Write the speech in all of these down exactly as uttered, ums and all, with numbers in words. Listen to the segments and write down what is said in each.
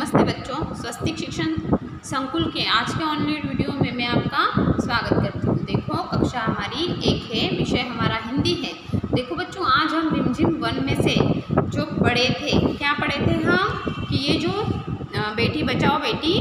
नमस्ते बच्चों, स्वस्तिक शिक्षण संकुल के आज के ऑनलाइन वीडियो में मैं आपका स्वागत करती हूँ। देखो, कक्षा हमारी एक है, विषय हमारा हिंदी है। देखो बच्चों, आज हम रिमझिम वन में से जो पढ़े थे, क्या पढ़े थे हम कि ये जो बेटी बचाओ बेटी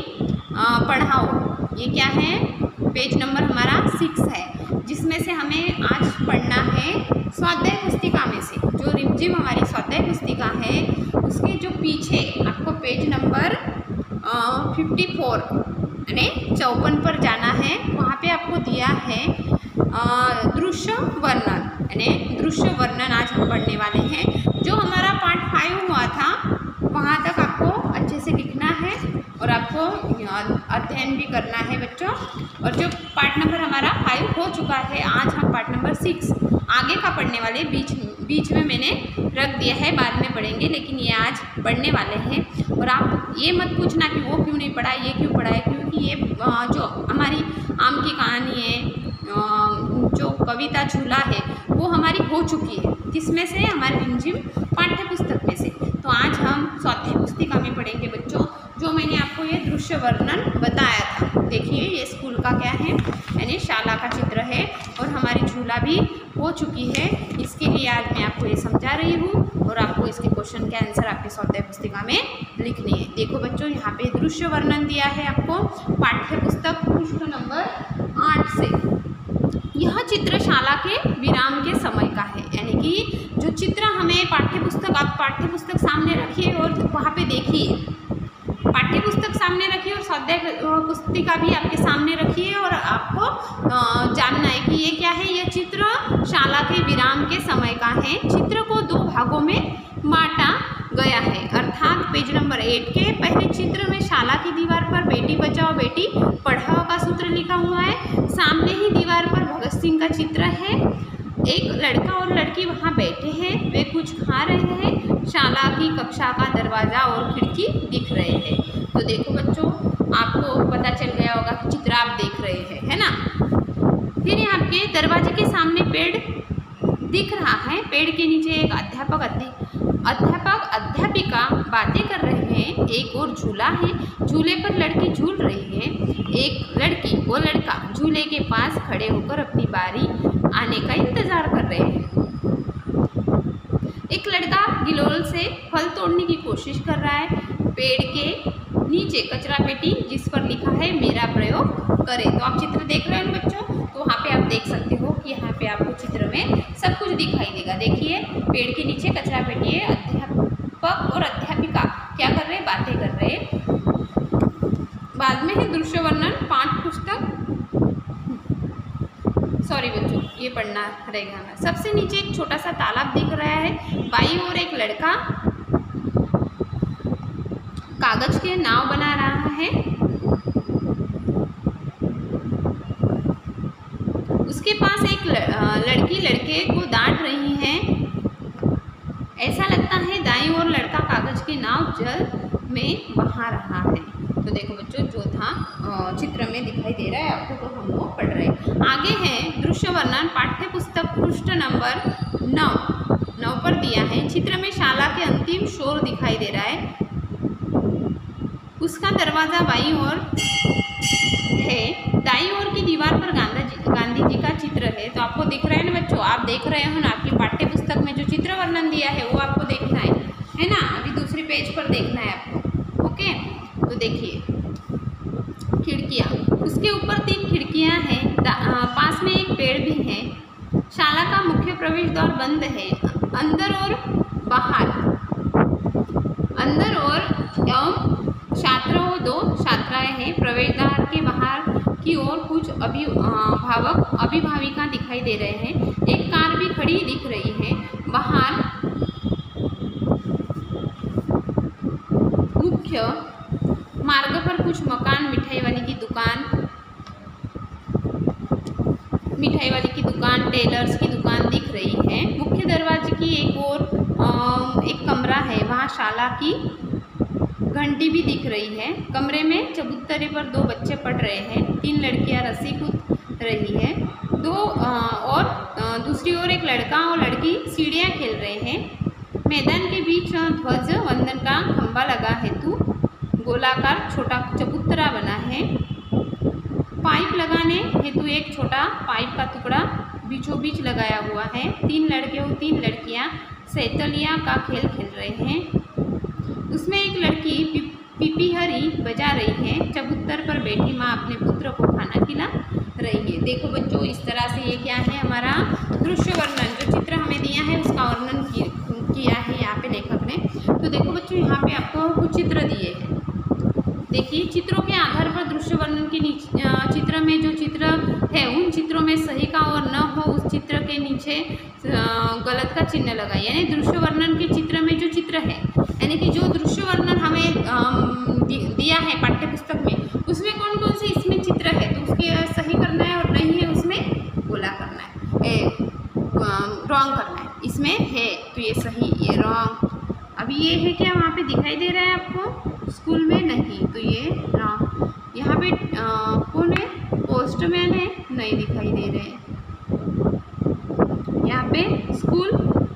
पढ़ाओ, ये क्या है, पेज नंबर हमारा सिक्स है, जिसमें से हमें आज पढ़ना है स्वाध्याय पुस्तिका में से। जो रिमझिम हमारी स्वाध्याय पुस्तिका है उसके जो पीछे आपको पेज नंबर फिफ्टी फोर यानी चौपन पर जाना है। वहाँ पे आपको दिया है दृश्य वर्णन, यानी दृश्य वर्णन आज हम पढ़ने वाले हैं। जो हमारा पार्ट फाइव हुआ था वहाँ तक आपको अच्छे से लिखना है और आपको अध्ययन भी करना है बच्चों। और जो पार्ट नंबर हमारा फाइव हो चुका है, आज हम पार्ट नंबर सिक्स आगे का पढ़ने वाले, बीच बीच में मैंने रख दिया है, बाद में पढ़ेंगे, लेकिन ये आज पढ़ने वाले हैं। और आप ये मत पूछना कि वो क्यों नहीं पढ़ा, ये क्यों पढ़ा है, क्योंकि ये जो हमारी आम की कहानी है, जो कविता झूला है, वो हमारी हो चुकी है। किसमें से? हमारे रिमझिम पाठ्य पुस्तक में से। तो आज हम स्वाध्याय पुस्तिका में पढ़ेंगे बच्चों, जो मैंने आपको ये दृश्य वर्णन बताया था। देखिए, ये स्कूल का क्या है, यानी शाला का चित्र है और हमारी झूला भी हो चुकी है। इसके लिए आज मैं आपको ये समझा रही हूँ और आपको इसके क्वेश्चन के आंसर आपकी स्वाध्याय पुस्तिका में लिखनी है। देखो बच्चों, यहाँ पे दृश्य वर्णन दिया है आपको पाठ्य पुस्तक पृष्ठ नंबर आठ से। यह चित्र शाला के विराम के समय का है, यानी कि जो चित्र हमें पाठ्य पुस्तक, आप पाठ्य पुस्तक सामने रखिए और वहाँ पे देखिए, पाठ्य पुस्तक सामने रखिए और स्वाध्याय पुस्तिका भी आपके सामने रखिए और आपको जानना है कि ये क्या है। यह चित्र शाला के विराम के समय का है। चित्र को दो भागों में बांटा गया है, अर्थात पेज नंबर एट के पहले चित्र में शाला की दीवार पर बेटी बचाओ बेटी पढ़ाओ का सूत्र लिखा हुआ है। सामने ही दीवार पर भगत सिंह का चित्र है। एक लड़का और लड़की वहाँ बैठे हैं, वे कुछ खा रहे हैं। शाला की कक्षा का दरवाज़ा और खिड़की दिख रहे हैं। तो देखो बच्चों, आपको पता चल गया होगा कि चित्र आप देख रहे हैं, है ना। फिर यहाँ के दरवाजे के सामने पेड़ दिख रहा है। पेड़ के नीचे एक अध्यापक अध्यापक अध्यापिका बातें कर रहे हैं। एक और झूला है, झूले पर लड़की झूल रही है। एक लड़की और लड़का झूले के पास खड़े होकर अपनी बारी आने का इंतजार कर रहे हैं। एक लड़का गिलोल से फल तोड़ने की कोशिश कर रहा है। पेड़ के नीचे कचरा पेटी, जिस पर लिखा है मेरा प्रयोग करें। तो आप चित्र देख रहे हो बच्चों, तो वहाँ पे आप देख सकते हो कि यहाँ पे आपको चित्र में सब कुछ दिखाई देगा। देखिए, पेड़ के नीचे कचरा पेटी है, अध्यापक और अध्यापिका क्या कर रहे हैं, बातें कर रहे हैं। बाद में है दृश्य वर्णन पाठ पुस्तक, सॉरी बच्चों, ये पढ़ना रहेगा हमें। सबसे नीचे एक छोटा सा तालाब दिख रहा है। बाई और एक लड़का कागज के नाव बना रहा है। उसके पास एक लड़की लड़के को डांट रही है। ऐसा लगता है दाईं ओर लड़का कागज के नाव जल में बहा रहा है। तो देखो बच्चों, जो था चित्र में दिखाई दे रहा है आपको, तो हम लोग पढ़ रहे हैं। आगे है दृश्य वर्णन पाठ्य पुस्तक पृष्ठ नंबर नौ नौ पर दिया है। चित्र में शाला के अंतिम शोर दिखाई दे रहा है। उसका दरवाजा बाईं ओर है। दाईं ओर की दीवार पर गांधी जी गांधी जी का चित्र है। तो आपको दिख रहा है ना बच्चों, आप देख रहे हो ना, आपकी पाठ्य पुस्तक में जो चित्र वर्णन दिया है वो आपको देखना है, है ना। अभी दूसरी पेज पर देखना है आपको, ओके। तो देखिए, खिड़कियाँ, उसके ऊपर तीन खिड़कियाँ हैं। पास में एक पेड़ भी है। शाला का मुख्य प्रवेश द्वार बंद है। अंदर और बाहर, अंदर और एवं छात्र और दो छात्राएं हैं। प्रवेश द्वार के बाहर की ओर कुछ अभिभावक अभिभाविका दिखाई दे रहे हैं। एक कार भी खड़ी दिख रही है। बाहर मुख्य मार्ग पर कुछ मकान, मिठाई वाली की दुकान मिठाई वाली की दुकान टेलर्स की दुकान दिख रही है। मुख्य दरवाजे की एक और एक कमरा है, वहाँ शाला की घंटी भी दिख रही है। कमरे में चबूतरे पर दो बच्चे पढ़ रहे हैं। तीन लड़कियां रस्सी कूद रही है। दो और दूसरी ओर एक लड़का और लड़की सीढ़ियाँ खेल रहे हैं। मैदान के बीच ध्वज वंदन का खंभा लगा हेतु गोलाकार छोटा चबूतरा बना है। पाइप लगाने हेतु एक छोटा पाइप का टुकड़ा बीचों बीच लगाया हुआ है। तीन लड़के और तीन लड़कियां सैतलिया का खेल खेल रहे हैं। उसमें एक लड़की पि, पिपीहरी बजा रही है। चबूतर पर बैठी माँ अपने पुत्र को खाना खिला रही है। देखो बच्चों, इस तरह से ये क्या है, हमारा दृश्य वर्णन, जो चित्र हमें दिया है उसका वर्णन किया है यहाँ पे लेखक ने। तो देखो बच्चों, यहाँ पे आपको कुछ चित्र दिए हैं। देखिए, चित्रों के आधार पर दृश्य वर्णन के नीचे चित्र में जो चित्र है उन चित्रों में सही का और न हो उस चित्र के नीचे गलत का चिन्ह लगाइए। यानी दृश्य वर्णन के चित्र में जो चित्र है, यानी कि जो दृश्य वर्णन हमें दिया है पाठ्य पुस्तक में, उसमें कौन कौन से इसमें चित्र है तो उसके सही करना है, और नहीं है उसमें गोला करना है, रॉन्ग करना है। इसमें है तो ये सही, ये रॉन्ग। अभी ये है क्या वहाँ पे दिखाई दे रहा है आपको स्कूल में, नहीं तो ये रॉन्ग। यहाँ पे आ, कौन है, पोस्टमैन है, नहीं दिखाई दे रहे हैं। यहाँ पे स्कूल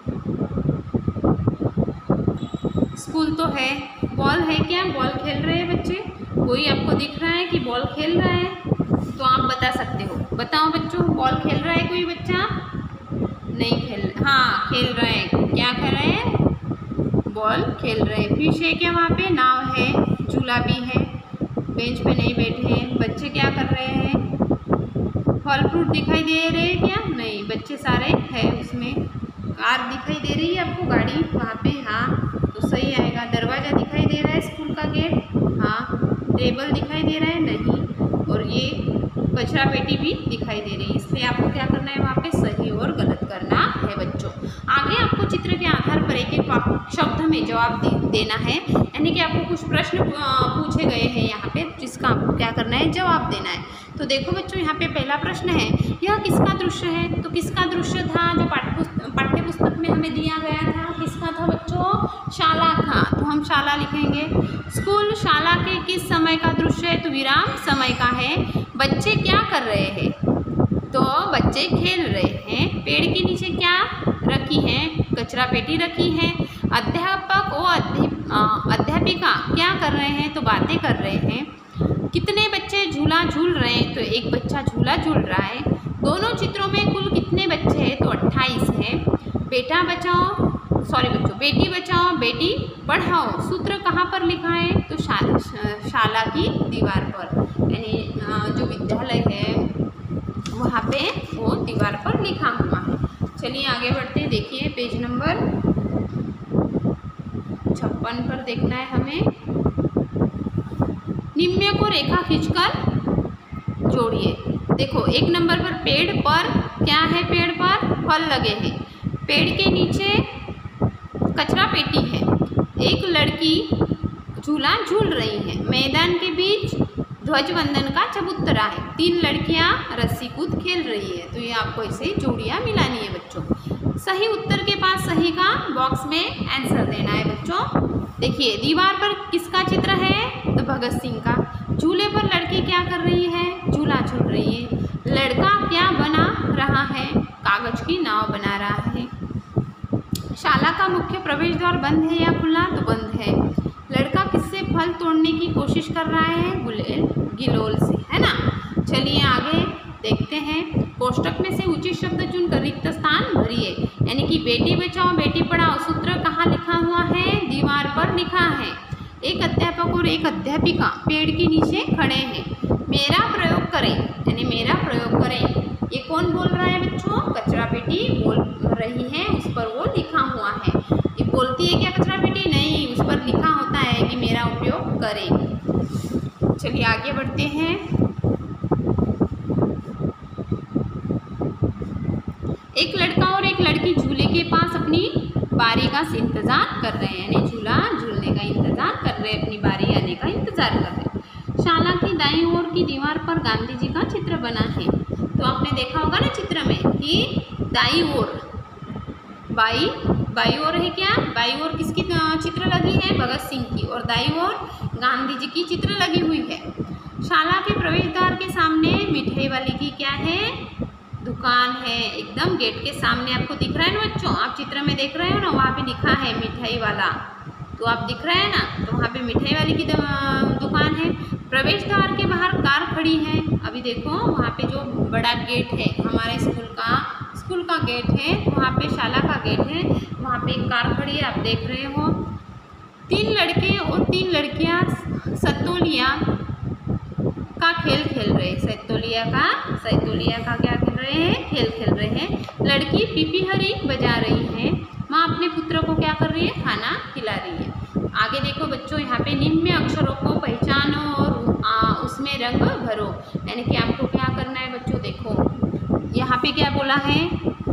स्कूल तो है। बॉल है क्या, बॉल खेल रहे हैं बच्चे, कोई आपको दिख रहा है कि बॉल खेल रहा है तो आप बता सकते हो। बताओ बच्चों, बॉल खेल रहा है कोई बच्चा, नहीं खेल, हाँ खेल रहा है। क्या कर रहे हैं, बॉल खेल रहे हैं। फिश है क्या वहाँ पे, नाव है, झूला भी है, बेंच पे नहीं बैठे हैं। बच्चे क्या कर रहे हैं, फल फ्रूट दिखाई दे रहे हैं क्या, नहीं, बच्चे सारे हैं उसमें। कार दिखाई दे रही है आपको, गाड़ी वहाँ पे, हाँ तो सही आएगा। दरवाज़ा दिखाई दे रहा है स्कूल का गेट, हाँ। टेबल दिखाई दे रहा है, नहीं। और ये कचरा पेटी भी दिखाई दे रही है। इसलिए आपको क्या करना है, वहाँ पे सही और गलत करना है बच्चों। आगे आपको चित्र के आधार पर एक एक शब्द में जवाब दे, देना है। यानी कि आपको कुछ प्रश्न पूछे गए हैं यहाँ पे, जिसका आपको क्या करना है, जवाब देना है। तो देखो बच्चों, यहाँ पे पहला प्रश्न है, यह किसका दृश्य है, तो किसका दृश्य था जो पाठ्य पुस्तक में हमें दिया गया था, किसका था बच्चों, शाला का। तो हम शाला लिखेंगे। स्कूल शाला के किस समय का दृश्य है, तो विराम समय का है। बच्चे क्या कर रहे हैं, तो बच्चे खेल रहे हैं। पेड़ के नीचे क्या रखी है, कचरा पेटी रखी है। अध्यापक और अध्यापिका क्या कर रहे हैं, तो बातें कर रहे हैं। कितने बच्चे झूला झूल रहे हैं, तो एक बच्चा झूला झूल रहा है। दोनों चित्रों में कुल कितने बच्चे हैं, तो अट्ठाईस है। बेटा बचाओ, सॉरी बच्चों, बेटी बचाओ बेटी पढ़ाओ सूत्र कहाँ पर लिखा है, तो शा, शाला की दीवार पर, यानी जो विद्यालय है वहाँ पे वो दीवार पर लिखा हुआ है। चलिए आगे बढ़ते हैं। देखिए पेज नंबर छप्पन पर देखना है हमें। निम्न को रेखा खींचकर जोड़िए। देखो एक नंबर पर पेड़ पर क्या है, पेड़ पर फल लगे हैं। पेड़ के नीचे कचरा पेटी है। एक लड़की झूला झूल रही है। मैदान के बीच ध्वज वंदन का चबूतरा है। तीन लड़कियां रस्सी कूद खेल रही है। तो ये आपको ऐसे जोड़ियां मिलानी है बच्चों। सही उत्तर के पास सही का बॉक्स में आंसर देना है बच्चों। देखिए दीवार पर किसका चित्र है, तो भगत सिंह का। झूले पर लड़की क्या कर रही है, झूला झूल रही है। लड़का क्या बना रहा है, कागज की नाव बना रहा है। शाला का मुख्य प्रवेश द्वार बंद है या खुला, तो बंद है। लड़का किससे फल तोड़ने की कोशिश कर रहा है, गुलेल गिलोल से, है ना। चलिए आगे देखते हैं। कोष्टक में से उचित शब्द चुनकर रिक्त स्थान भरिए। यानी कि बेटी बचाओ बेटी पढ़ाओ सूत्र कहाँ लिखा हुआ है, दीवार पर लिखा है। एक अध्यापक और एक अध्यापिका पेड़ के नीचे खड़े हैं। मेरा प्रयोग करें, यानी मेरा प्रयोग करें, ये कौन बोल रहा है बच्चों, कचरा पेटी बोल रही है, उस पर वो लिखा हुआ है। ये बोलती है क्या कचरा पेटी, नहीं, उस पर लिखा होता है कि मेरा उपयोग करें। चलिए आगे बढ़ते हैं। एक लड़का और एक लड़की झूले के पास अपनी बारी का इंतजार कर रहे हैं, यानी झूला झूलने का इंतजार कर रहे हैं, अपनी बारी आने का इंतजार कर रहे हैं। शाला की दाईं ओर की दीवार पर गांधी जी का चित्र बना है। तो आपने देखा होगा ना चित्र में कि दाईं ओर, बाई बाई ओर है क्या, बाई ओर किसकी चित्र लगी है, भगत सिंह की, और दाईं ओर गांधी जी की चित्र लगी हुई है। शाला के प्रवेश द्वार के सामने मिठाई वाले की क्या है, दुकान है। एकदम गेट के सामने आपको दिख रहा है ना बच्चों, आप चित्र में देख रहे हो ना, वहाँ पे लिखा है मिठाई वाला, तो आप दिख रहा है ना, तो वहाँ पे मिठाई वाली की प्रवेश द्वार के बाहर कार खड़ी है। अभी देखो वहाँ पे जो बड़ा गेट है हमारे स्कूल का स्कूल का गेट है, वहाँ पे शाला का गेट है, वहाँ पे एक कार खड़ी है, आप देख रहे हो। तीन लड़के और तीन लड़कियाँ सतोलिया का खेल खेल रहे हैं। सतोलिया का सतोलिया का क्या खेल रहे हैं? खेल खेल रहे हैं। लड़की पीपी हरी बजा रही है। माँ अपने पुत्र को क्या कर रही है? खाना खिला रही है। आगे देखो बच्चों, यहाँ पे निम्न अक्षरों को पहचानो और आ, उसमें रंग भरो। यानी कि आपको क्या करना है बच्चों? देखो यहाँ पे क्या बोला है,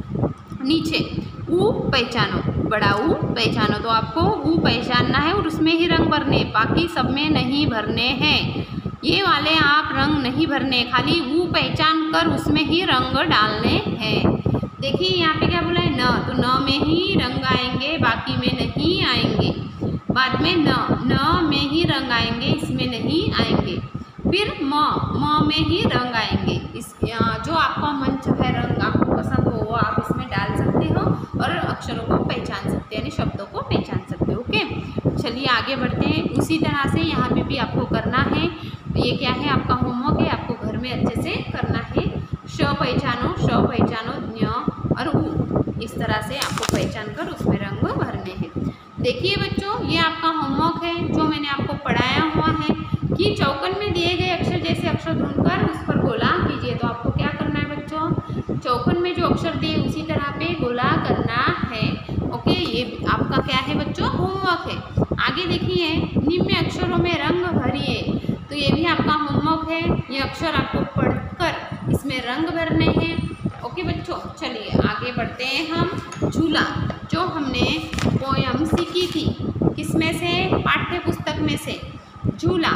नीचे ऊ पहचानो, बड़ा ऊ पहचानो, तो आपको ऊ पहचानना है और उसमें ही रंग भरने, बाकी सब में नहीं भरने हैं। ये वाले आप रंग नहीं भरने, खाली ऊ पहचान कर उसमें ही रंग डालने हैं। देखिए यहाँ पे क्या बोला है? न, तो न में ही रंग आएंगे, बाकी में नहीं आएंगे। बाद में न, न में ही रंग आएंगे, इसमें नहीं आएंगे। फिर म, म में ही रंग आएंगे। इस जो आपका मन चाहे रंग आपको पसंद हो वो आप इसमें डाल सकते हो और अक्षरों को पहचान सकते हैं, यानी शब्दों को पहचान सकते हो। ओके, चलिए आगे बढ़ते हैं। उसी तरह से यहाँ पे भी आपको करना है। ये क्या है? आपका होमवर्क है, आपको घर में अच्छे से करना है। श पहचानो, श पहचानो, न्य और उ, इस तरह से आपको पहचान कर उसमें रंग भरने हैं। देखिए बच्चों, ये आपका होमवर्क है जो मैंने आपको पढ़ाया हुआ है कि चौकन में दिए गए अक्षर जैसे अक्षर ढूंढकर उस पर गोला कीजिए। तो आपको क्या करना है बच्चों? चौकन में जो अक्षर दिए उसी तरह पे गोला करना है। ओके, ये आपका क्या है बच्चों? होमवर्क है। आगे देखिए, निम्न अक्षरों में रंग भरिए, तो ये भी आपका होमवर्क है। ये अक्षर आपको पढ़कर इसमें रंग भरने हैं। ओके बच्चों, चलिए आगे बढ़ते हैं हम। झूला, जो हमने पोयम सीखी थी, किसमें से? पाठ्य पुस्तक में से। झूला,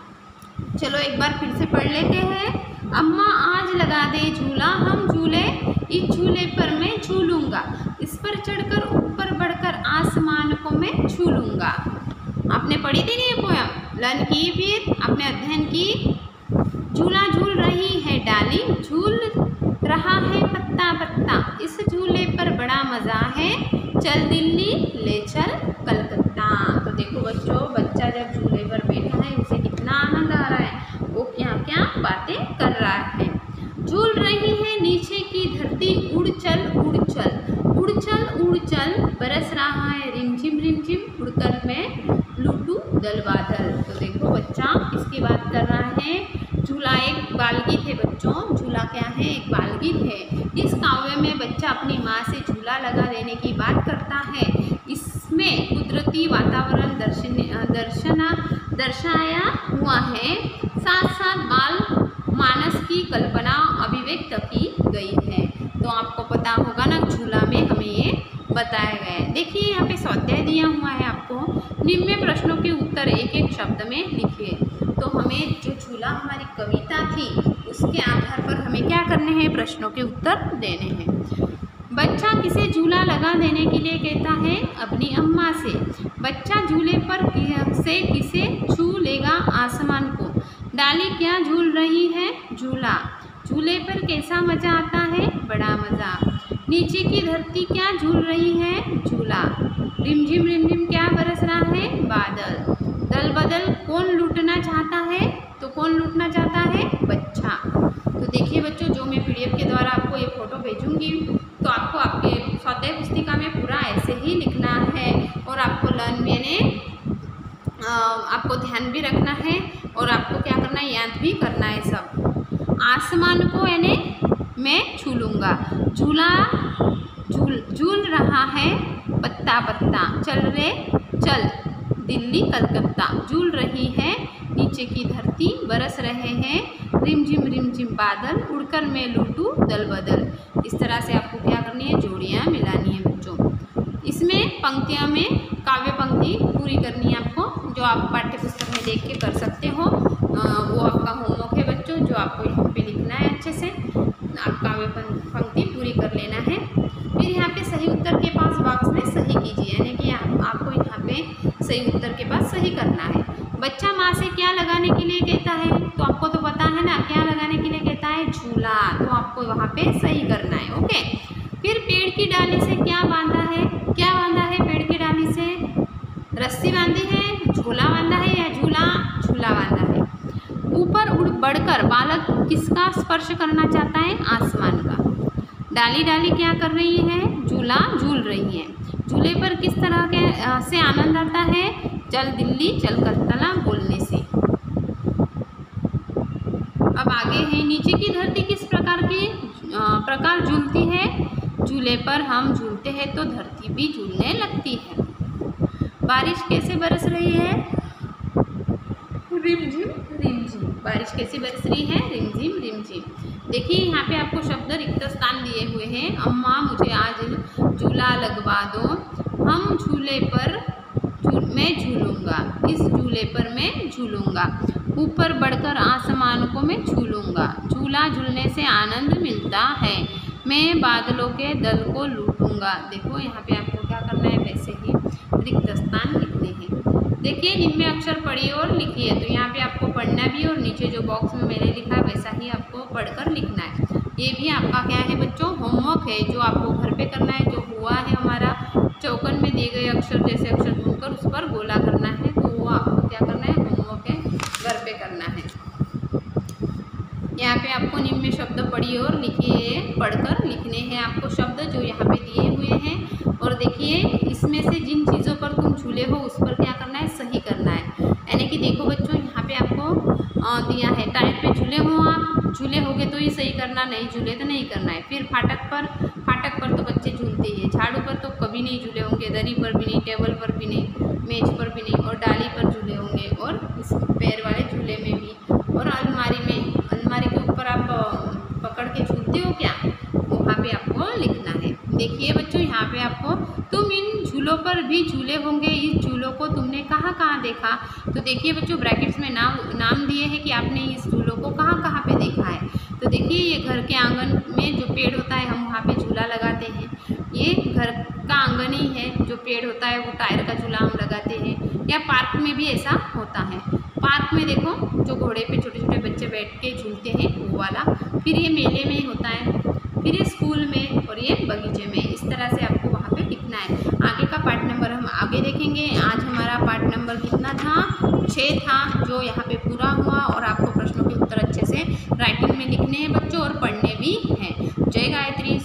चलो एक बार फिर से पढ़ लेते हैं। अम्मा आज लगा दे झूला, हम झूले, इस झूले पर मैं झूलूंगा, इस पर चढ़कर ऊपर बढ़कर आसमान को मैं छू लूंगा। आपने पढ़ी थी ये पोयम, लर्न की, फिर आपने अध्ययन की। झूला झूल रही है डाली, झूल रहा है पत्ता पत्ता, इस झूले पर बड़ा मज़ा है, चल दिल्ली ले चल कलकत्ता। तो देखो बच्चों, बच्चा जब झूले पर बैठा है उसे कितना आनंद आ रहा है, वो क्या क्या बातें कर रहा है। झूल रही है नीचे की धरती, उड़ चल उड़ चल, उड़ चल उड़ चल, बरस रहा है रिमझिम रिमझिम, उड़कर मैं लूटू दल बादल। तो देखो बच्चा किसकी बात कर रहा है? झूला एक बालगीत है बच्चों। झूला क्या है? एक बालगीत है। इस काव्य में बच्चा अपनी माँ से झूला लगा देने की बात करता है। इसमें कुदरती वातावरण दर्शन दर्शना दर्शाया हुआ है, साथ साथ बाल मानस की कल्पना अभिव्यक्त की गई है। तो आपको पता होगा ना, झूला में हमें ये बताया गया है। देखिए यहाँ पे स्वाध्याय दिया हुआ है आपको, निम्न प्रश्नों के उत्तर एक एक शब्द में लिखिए। तो हमें जो झूला हमारी कविता थी उसके आधार पर हमें क्या करने हैं? प्रश्नों के उत्तर देने हैं। बच्चा किसे झूला लगा देने के लिए कहता है? अपनी अम्मा से। बच्चा झूले पर से किसे छू लेगा? आसमान को। डाली क्या झूल रही है? झूला। झूले पर कैसा मज़ा आता है? बड़ा मज़ा। नीचे की धरती क्या झूल रही है? झूला। रिमझिम रिमझिम क्या बरस रहा है? बादल। दल बदल कौन लूटना चाहता है? तो कौन लूटना चाहता है? बच्चा। तो देखिए बच्चों, जो मैं पीडीएफ के द्वारा आपको ये फ़ोटो भेजूंगी तो आपको आपके स्वाध्याय पुस्तिका में पूरा ऐसे ही लिखना है और आपको लर्न मैंने आपको ध्यान भी रखना है और आपको क्या करना है? याद भी करना है सब। आसमान को यानी मैं छू लूँगा, झूला झूल झूल रहा है पत्ता पत्ता, चल रे चल दिल्ली कलकत्ता। झूल रही है नीचे की धरती, बरस रहे हैं रिमझिम रिमझिम बादल, उड़कर मैं लूटूं दल बदल। इस तरह से आपको क्या करनी है? जोड़ियाँ मिलानी है बच्चों। इसमें पंक्तियाँ में काव्य पंक्ति पूरी करनी है आपको, जो आप पाठ्य पुस्तक में देख के कर सकते हो। वो आपका होमवर्क है बच्चों, जो आपको यहाँ पे लिखना है अच्छे से। आप काव्य पंक्ति पूरी कर लेना है। फिर यहाँ पे सही उत्तर के पास बॉक्स में सही कीजिए, यानी कि आप, आपको यहाँ पे सही उत्तर के पास सही करना है। बच्चा माँ से क्या लगाने के लिए कहता है? तो आपको तो पता है ना, क्या लगाने के लिए कहता है? झूला। तो आपको वहाँ पे सही करना है। ओके। फिर पेड़ की डाली से क्या बांधा है? क्या बांधा है पेड़ की डाली से? रस्सी बांधी है, झूला बांधा है या झूला झूला बांधा है? ऊपर उड़ बढ़कर बालक किसका स्पर्श करना चाहता है? आसमान का। डाली डाली क्या कर रही है? झूला झूल रही है। झूले पर किस तरह के से आनंद आता है? चल दिल्ली चल कलकत्ता बोलने से। अब आगे है, नीचे की धरती किस प्रकार की प्रकार झूलती है? झूले पर हम झूलते हैं तो धरती भी झूलने लगती है। बारिश कैसे बरस रही है? रिमझिम रिमझिम। बारिश कैसे बरस रही है? रिमझिम रिमझिम। देखिए यहाँ पे आपको शब्द रिक्त स्थान दिए हुए हैं। अम्मा मुझे आज झूला लगवा दो, हम झूले पर झूल मैं झूलूंगा, इस झूले पर मैं झूलूंगा, ऊपर बढ़कर आसमान को मैं झूलूंगा, झूला झूलने से आनंद मिलता है, मैं बादलों के दल को लूटूंगा। देखो यहाँ पे आपको क्या करना है, वैसे ही रिक्त स्थान लिखने हैं। देखिए निम्न अक्षर पढ़िए और लिखिए। तो यहाँ पे आपको पढ़ना भी और नीचे जो बॉक्स में मैंने लिखा है वैसा ही आपको पढ़कर लिखना है। ये भी आपका क्या है बच्चों, होमवर्क है जो आपको घर पे करना है। जो हुआ है हमारा चौकन में दिए गए अक्षर जैसे अक्षर ढूंढकर उस पर गोला करना है, तो वो आपको क्या करना है, होमवर्क है, घर पे करना है। यहाँ पे आपको निम्न शब्द पढ़िए और लिखिए, पढ़कर लिखने हैं आपको शब्द जो यहाँ पे दिए हुए हैं। और देखिए इसमें से जिन चीज़ों पर तुम झूले हो उस पर क्या करना है, सही करना है। यानी कि देखो बच्चों यहाँ पे आपको दिया है, टायर पे झूले हो आप, झूले होगे तो ही सही करना, नहीं झूले तो नहीं करना है। फिर फाटक पर, फाटक पर तो बच्चे झूलते ही है, झाड़ू पर तो कभी नहीं झूले होंगे, दरी पर भी नहीं, टेबल पर भी नहीं, मेज पर भी नहीं, और डाली पर झूले होंगे, और इस पैर वाले झूले में भी, और अलमारी में, अलमारी के ऊपर आप पकड़ के झूलते हो क्या, वहाँ पे आपको लिखना है। देखिए बच्चों यहाँ पे आपको, तुम इन झूलों पर भी झूले होंगे, इस झूलों को तुमने कहाँ कहाँ देखा। तो देखिए बच्चों ब्रैकेट्स में नाम नाम दिए हैं कि आपने इस झूलों को कहाँ कहाँ पे देखा है। तो देखिए ये घर के आंगन में जो पेड़ होता है हम वहाँ पे झूला लगाते हैं, ये घर का आंगन ही है, जो पेड़ होता है वो टायर का झूला हम लगाते हैं। या पार्क में भी ऐसा होता है, पार्क में देखो जो घोड़े पे छोटे छोटे बच्चे बैठ के झूलते हैं वो वाला, फिर ये मेले में होता है, फिर ये स्कूल में, और ये बगीचे में। इस तरह से आपको वहाँ पे लिखना है। आगे का पार्ट नंबर हम आगे देखेंगे। आज हमारा पार्ट नंबर कितना था, छः था, जो यहाँ पे पूरा हुआ। और आपको प्रश्नों के उत्तर अच्छे से राइटिंग में लिखने हैं बच्चों, और पढ़ने भी हैं। जय गायत्री।